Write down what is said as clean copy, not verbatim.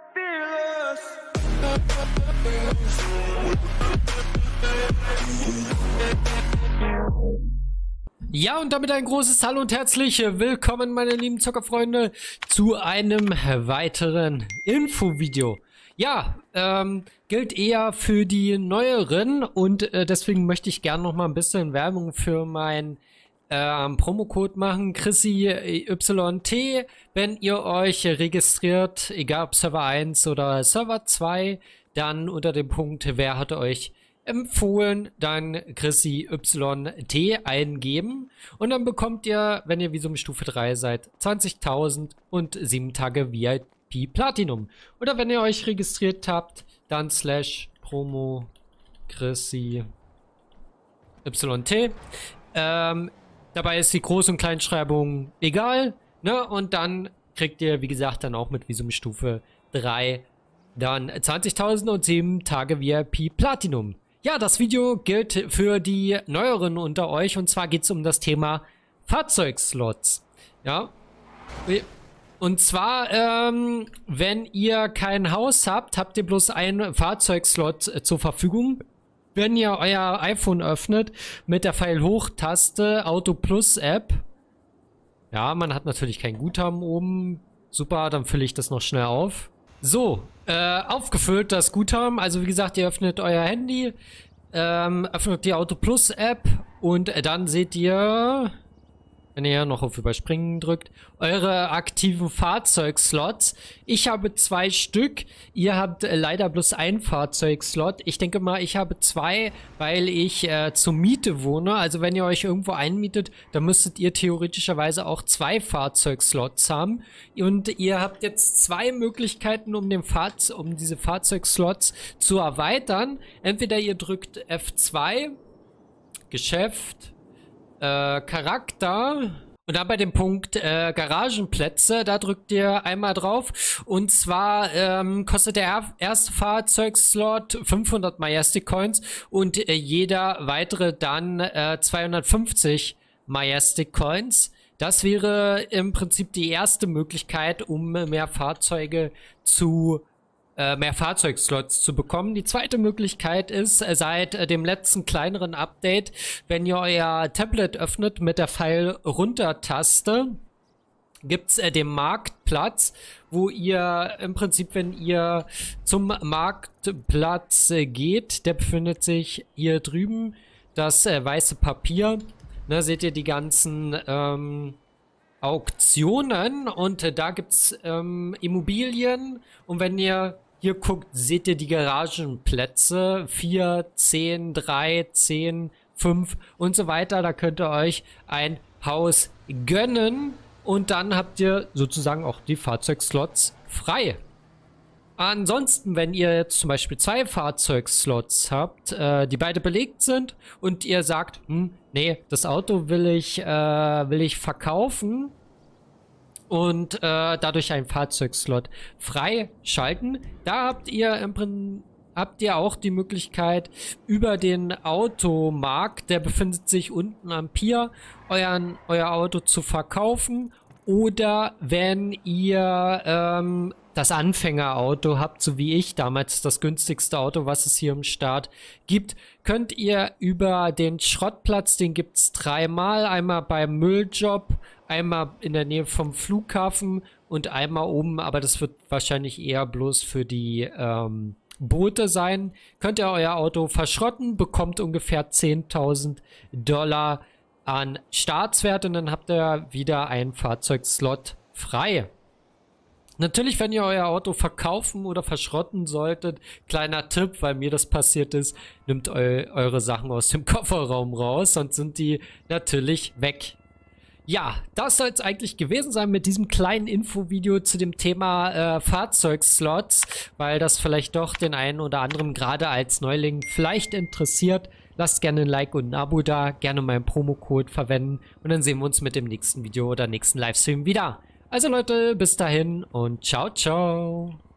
Ja, und damit ein großes Hallo und herzlich willkommen, meine lieben Zockerfreunde, zu einem weiteren Infovideo. Ja, gilt eher für die Neueren und deswegen möchte ich gerne noch mal ein bisschen Werbung für meinen Promocode machen, ChrissyYT, wenn ihr euch registriert, egal ob Server 1 oder Server 2, dann unter dem Punkt, wer hat euch empfohlen, dann ChrissyYT eingeben und dann bekommt ihr, wenn ihr Visum Stufe 3 seid, 20.000 und 7 Tage VIP Platinum. Oder wenn ihr euch registriert habt, dann /promo ChrissyYT. Dabei ist die Groß- und Kleinschreibung egal, ne? Und dann kriegt ihr, wie gesagt, dann auch mit Visum Stufe 3 dann 20.000 und 7 Tage VIP Platinum. Ja, das Video gilt für die Neueren unter euch und zwar geht es um das Thema Fahrzeugslots. Ja, und zwar, wenn ihr kein Haus habt, habt ihr bloß einen Fahrzeugslot zur Verfügung. Wenn ihr euer iPhone öffnet mit der Pfeil-Hoch-Taste Auto Plus App, ja, man hat natürlich kein Guthaben oben. Super, dann fülle ich das noch schnell auf. So, aufgefüllt das Guthaben. Also wie gesagt, ihr öffnet euer Handy, öffnet die Auto Plus App und dann seht ihr, wenn ihr noch auf Überspringen drückt, eure aktiven Fahrzeugslots. Ich habe 2 Stück. Ihr habt leider bloß einen Fahrzeugslot. Ich denke mal, ich habe 2, weil ich zur Miete wohne. Also wenn ihr euch irgendwo einmietet, dann müsstet ihr theoretischerweise auch 2 Fahrzeugslots haben. Und ihr habt jetzt 2 Möglichkeiten, um diese Fahrzeugslots zu erweitern. Entweder ihr drückt F2, Geschäft, Charakter und dann bei dem Punkt Garagenplätze, da drückt ihr einmal drauf und zwar kostet der erste Fahrzeugslot 500 Majestic Coins und jeder weitere dann 250 Majestic Coins. Das wäre im Prinzip die erste Möglichkeit, um mehr Fahrzeugslots zu bekommen. Die zweite Möglichkeit ist, seit dem letzten kleineren Update, wenn ihr euer Tablet öffnet mit der Pfeil-Runter-Taste, gibt es den Marktplatz, wo ihr im Prinzip, wenn ihr zum Marktplatz geht, der befindet sich hier drüben, das weiße Papier, da seht ihr die ganzen Auktionen und da gibt es Immobilien und wenn ihr hier guckt, seht ihr die Garagenplätze 4, 10, 3, 10, 5 und so weiter. Da könnt ihr euch ein Haus gönnen und dann habt ihr sozusagen auch die Fahrzeugslots frei. Ansonsten, wenn ihr jetzt zum Beispiel 2 Fahrzeugslots habt, die beide belegt sind und ihr sagt, nee, das Auto will ich verkaufen und dadurch einen Fahrzeugslot freischalten. Da habt ihr auch die Möglichkeit, über den Automarkt, der befindet sich unten am Pier, euer Auto zu verkaufen. Oder wenn ihr das Anfängerauto habt, so wie ich, damals das günstigste Auto, was es hier im Start gibt, könnt ihr über den Schrottplatz, den gibt es 3-mal, einmal beim Mülljob, einmal in der Nähe vom Flughafen und einmal oben, aber das wird wahrscheinlich eher bloß für die Boote sein. Könnt ihr euer Auto verschrotten, bekommt ungefähr $10.000 an Startswert und dann habt ihr wieder einen Fahrzeugslot frei. Natürlich, wenn ihr euer Auto verkaufen oder verschrotten solltet, kleiner Tipp, weil mir das passiert ist, nehmt eure Sachen aus dem Kofferraum raus, sonst sind die natürlich weg. Ja, das soll es eigentlich gewesen sein mit diesem kleinen Infovideo zu dem Thema Fahrzeugslots, weil das vielleicht doch den einen oder anderen gerade als Neuling vielleicht interessiert. Lasst gerne ein Like und ein Abo da, gerne meinen Promocode verwenden und dann sehen wir uns mit dem nächsten Video oder nächsten Livestream wieder. Also Leute, bis dahin und ciao, ciao.